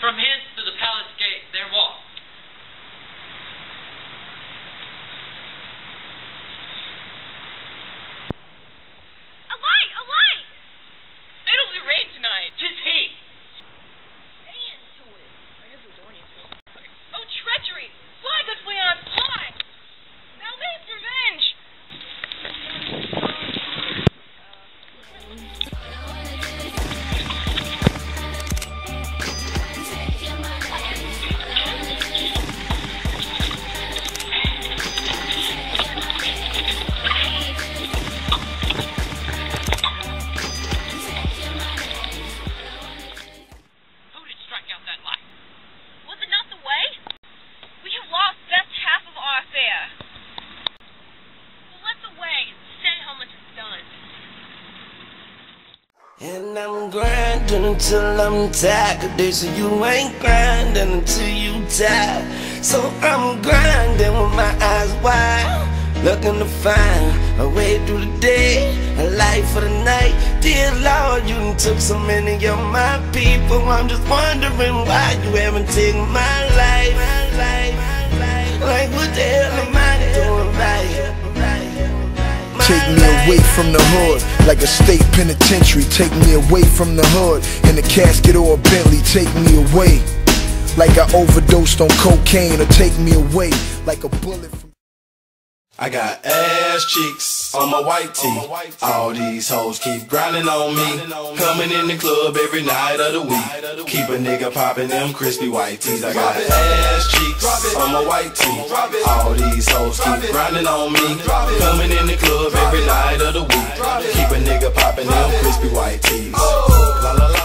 From hence to the palace gate there walk. A light! A light! It'll be rain tonight. 'Tis he! Stay into it. I guess the door needs to be. Oh, treachery! Fly, good Leon, fly! Now make revenge! And I'm grinding until I'm tired. They say you ain't grinding until you tired. So I'm grinding with my eyes wide, looking to find a way through the day, a life for the night. Dear Lord, you done took so many of my people. I'm just wondering why you haven't taken my life. Like what the hell am I doing right? Take me away from the hood, like a state penitentiary. Take me away from the hood, in a casket or a Bentley. Take me away, like I overdosed on cocaine. Or take me away, like a bullet from... I got ass cheeks on my white tee. All these hoes keep grinding on me. Coming in the club every night of the week. Keep a nigga popping them crispy white tees. I got ass cheeks on my white tee. All these hoes keep grinding on me. Coming in the club every night of the week. Keep a nigga popping them crispy white tees. La la la.